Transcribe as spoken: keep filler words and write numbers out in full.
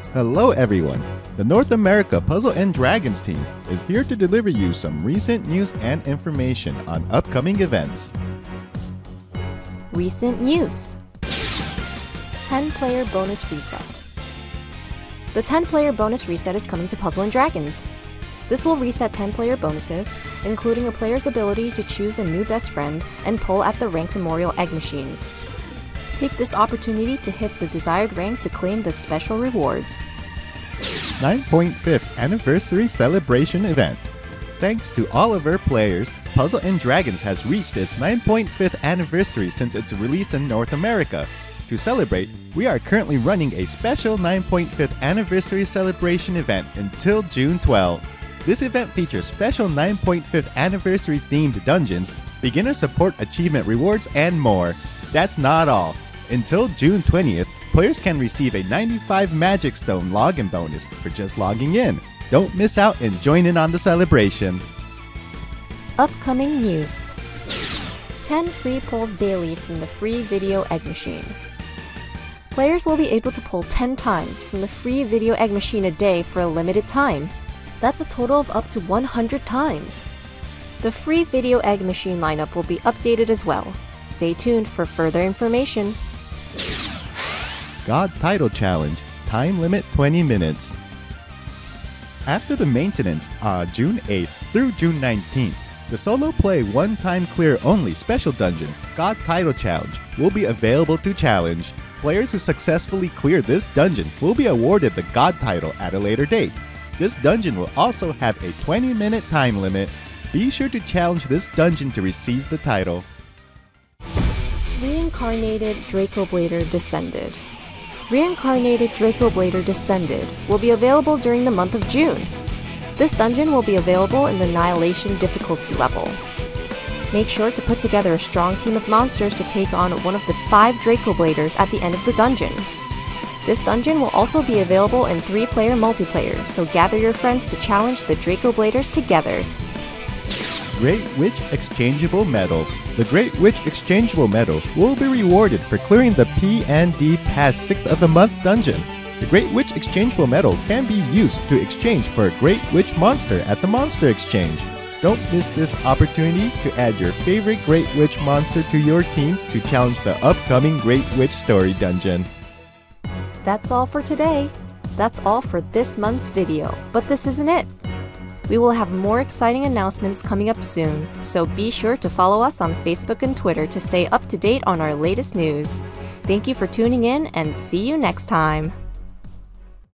Hello everyone! The North America Puzzle and Dragons team is here to deliver you some recent news and information on upcoming events. Recent news. ten player bonus reset. The ten player bonus reset is coming to Puzzle and Dragons. This will reset ten player bonuses, including a player's ability to choose a new best friend and pull at the rank memorial egg machines. Take this opportunity to hit the desired rank to claim the special rewards. nine point fifth Anniversary Celebration Event. Thanks to all of our players, Puzzle and Dragons has reached its nine point fifth anniversary since its release in North America. To celebrate, we are currently running a special nine point fifth Anniversary Celebration event until June twelfth. This event features special nine point fifth Anniversary themed dungeons, beginner support achievement rewards, and more. That's not all. Until June twentieth, players can receive a ninety-five Magic Stone login bonus for just logging in. Don't miss out and join in on the celebration. Upcoming news. ten free pulls daily from the free video egg machine. Players will be able to pull ten times from the free video egg machine a day for a limited time. That's a total of up to one hundred times. The free video egg machine lineup will be updated as well. Stay tuned for further information. God Title Challenge, time limit twenty minutes. After the maintenance on June eighth through June nineteenth, the solo play one-time clear only special dungeon, God Title Challenge, will be available to challenge. Players who successfully clear this dungeon will be awarded the God Title at a later date. This dungeon will also have a twenty minute time limit. Be sure to challenge this dungeon to receive the title. Reincarnated Draco Blader Descended. Reincarnated Draco Blader Descended will be available during the month of June. This dungeon will be available in the Annihilation difficulty level. Make sure to put together a strong team of monsters to take on one of the five Draco Bladers at the end of the dungeon. This dungeon will also be available in three player multiplayer, so gather your friends to challenge the Draco Bladers together. Great Witch Exchangeable Medal. The Great Witch Exchangeable Medal will be rewarded for clearing the P and D past sixth of the month dungeon. The Great Witch Exchangeable Medal can be used to exchange for a Great Witch monster at the Monster Exchange. Don't miss this opportunity to add your favorite Great Witch monster to your team to challenge the upcoming Great Witch Story Dungeon. That's all for today. That's all for this month's video, but this isn't it. We will have more exciting announcements coming up soon, so be sure to follow us on Facebook and Twitter to stay up to date on our latest news. Thank you for tuning in and see you next time.